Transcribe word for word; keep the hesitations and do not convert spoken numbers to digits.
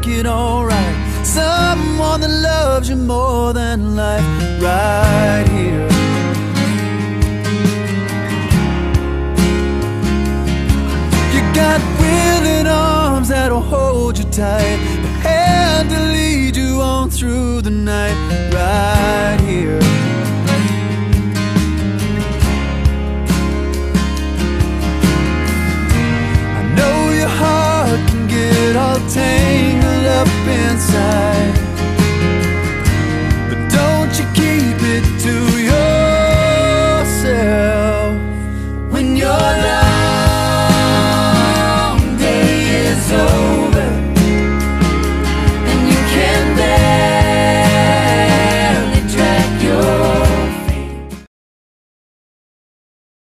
make it alright. Someone that loves you more than life, right here. You got willing arms that'll hold you tight, a hand to lead you on through the night, right here. I know your heart can get all tangled